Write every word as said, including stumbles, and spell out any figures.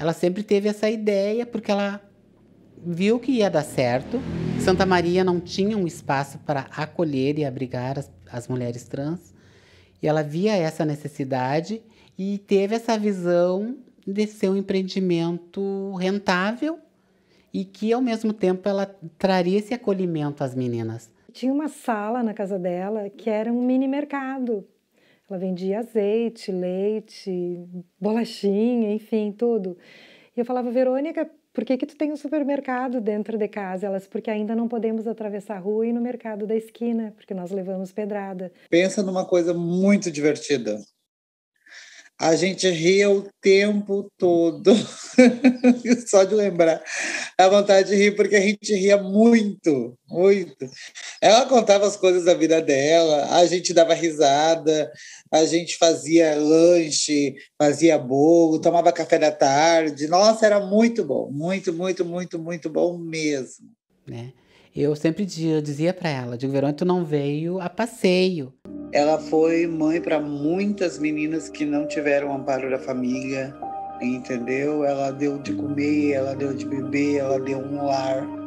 ela sempre teve essa ideia, porque ela viu que ia dar certo. Santa Maria não tinha um espaço para acolher e abrigar as, as mulheres trans. E ela via essa necessidade e teve essa visão de ser um empreendimento rentável e que, ao mesmo tempo, ela traria esse acolhimento às meninas. Tinha uma sala na casa dela que era um mini mercado. Ela vendia azeite, leite, bolachinha, enfim, tudo. E eu falava, Verônica, por que que tu tem um supermercado dentro de casa? Elas, porque ainda não podemos atravessar a rua e ir no mercado da esquina, porque nós levamos pedrada. Pensa numa coisa muito divertida. A gente ria o tempo todo. Só de lembrar. Dá vontade de rir, porque a gente ria muito, muito. Ela contava as coisas da vida dela, a gente dava risada, a gente fazia lanche, fazia bolo, tomava café da tarde. Nossa, era muito bom, muito, muito, muito, muito bom mesmo. Né? Eu sempre dizia, dizia para ela, digo, Verônica, tu não veio a passeio. Ela foi mãe para muitas meninas que não tiveram amparo da família, entendeu? Ela deu de comer, ela deu de beber, ela deu um lar.